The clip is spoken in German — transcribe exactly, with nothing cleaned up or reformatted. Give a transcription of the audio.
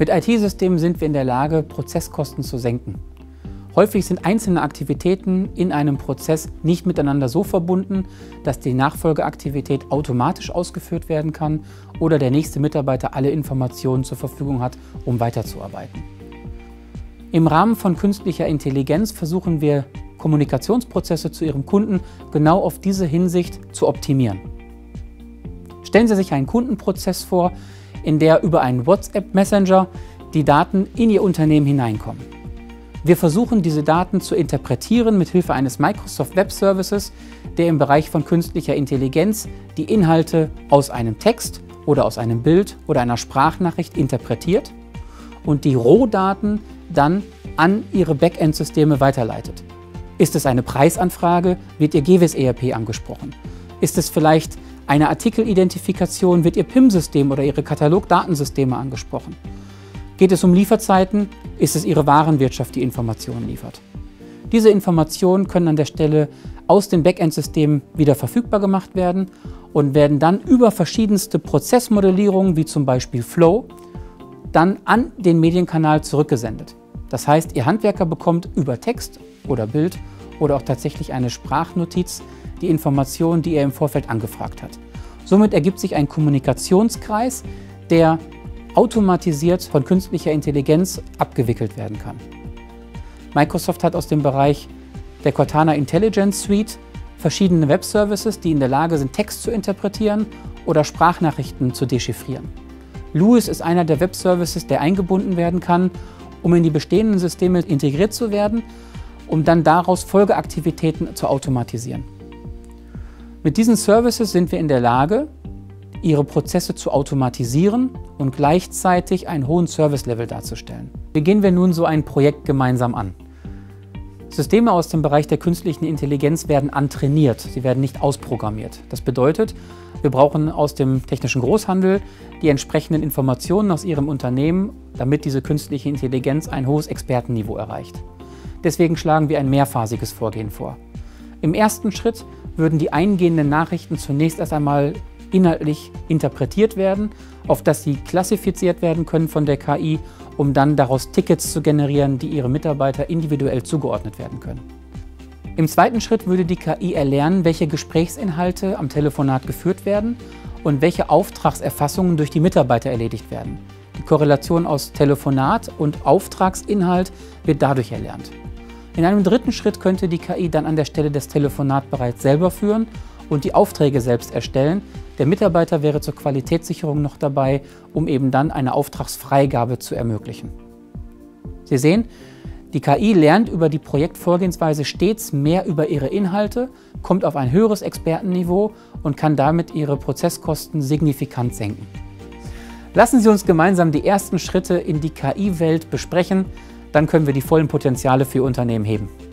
Mit I T-Systemen sind wir in der Lage, Prozesskosten zu senken. Häufig sind einzelne Aktivitäten in einem Prozess nicht miteinander so verbunden, dass die Nachfolgeaktivität automatisch ausgeführt werden kann oder der nächste Mitarbeiter alle Informationen zur Verfügung hat, um weiterzuarbeiten. Im Rahmen von künstlicher Intelligenz versuchen wir, Kommunikationsprozesse zu Ihrem Kunden genau auf diese Hinsicht zu optimieren. Stellen Sie sich einen Kundenprozess vor, in der über einen WhatsApp-Messenger die Daten in Ihr Unternehmen hineinkommen. Wir versuchen, diese Daten zu interpretieren mit Hilfe eines Microsoft Web Services, der im Bereich von künstlicher Intelligenz die Inhalte aus einem Text oder aus einem Bild oder einer Sprachnachricht interpretiert und die Rohdaten dann an Ihre Backend-Systeme weiterleitet. Ist es eine Preisanfrage, wird Ihr G W S E R P angesprochen. Ist es vielleicht eine Artikelidentifikation, wird Ihr P I M-System oder Ihre Katalogdatensysteme angesprochen. Geht es um Lieferzeiten, ist es Ihre Warenwirtschaft, die Informationen liefert. Diese Informationen können an der Stelle aus den Backend-Systemen wieder verfügbar gemacht werden und werden dann über verschiedenste Prozessmodellierungen, wie zum Beispiel Flow, dann an den Medienkanal zurückgesendet. Das heißt, Ihr Handwerker bekommt über Text oder Bild oder auch tatsächlich eine Sprachnotiz die Informationen, die er im Vorfeld angefragt hat. Somit ergibt sich ein Kommunikationskreis, der automatisiert von künstlicher Intelligenz abgewickelt werden kann. Microsoft hat aus dem Bereich der Cortana Intelligence Suite verschiedene Web-Services, die in der Lage sind, Text zu interpretieren oder Sprachnachrichten zu dechiffrieren. Louis ist einer der Web-Services, der eingebunden werden kann, um in die bestehenden Systeme integriert zu werden, um dann daraus Folgeaktivitäten zu automatisieren. Mit diesen Services sind wir in der Lage, Ihre Prozesse zu automatisieren und gleichzeitig einen hohen Service-Level darzustellen. Wie gehen wir nun so ein Projekt gemeinsam an? Systeme aus dem Bereich der künstlichen Intelligenz werden antrainiert, sie werden nicht ausprogrammiert. Das bedeutet, wir brauchen aus dem technischen Großhandel die entsprechenden Informationen aus Ihrem Unternehmen, damit diese künstliche Intelligenz ein hohes Expertenniveau erreicht. Deswegen schlagen wir ein mehrphasiges Vorgehen vor. Im ersten Schritt würden die eingehenden Nachrichten zunächst erst einmal inhaltlich interpretiert werden, auf das sie klassifiziert werden können von der K I, um dann daraus Tickets zu generieren, die Ihre Mitarbeiter individuell zugeordnet werden können. Im zweiten Schritt würde die K I erlernen, welche Gesprächsinhalte am Telefonat geführt werden und welche Auftragserfassungen durch die Mitarbeiter erledigt werden. Die Korrelation aus Telefonat und Auftragsinhalt wird dadurch erlernt. In einem dritten Schritt könnte die K I dann an der Stelle das Telefonat bereits selber führen und die Aufträge selbst erstellen. Der Mitarbeiter wäre zur Qualitätssicherung noch dabei, um eben dann eine Auftragsfreigabe zu ermöglichen. Sie sehen, die K I lernt über die Projektvorgehensweise stets mehr über ihre Inhalte, kommt auf ein höheres Expertenniveau und kann damit ihre Prozesskosten signifikant senken. Lassen Sie uns gemeinsam die ersten Schritte in die K I-Welt besprechen, dann können wir die vollen Potenziale für Ihr Unternehmen heben.